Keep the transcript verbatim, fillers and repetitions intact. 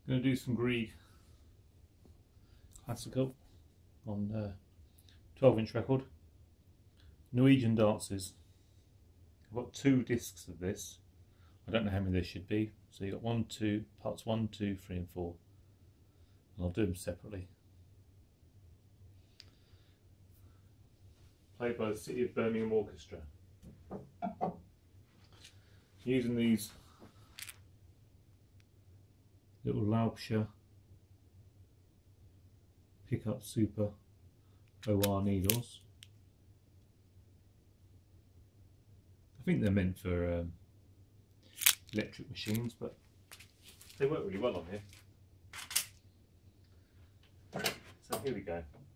Going to do some Grieg Classical on uh, twelve inch record. Norwegian dances. I've got two discs of this. I don't know how many there should be. So you've got one, two, parts one, two, three and four. And I'll do them separately. Played by the City of Birmingham Orchestra. Using these little Laubscher Pickup Super O R needles. I think they're meant for um, electric machines, but they work really well on here. So here we go.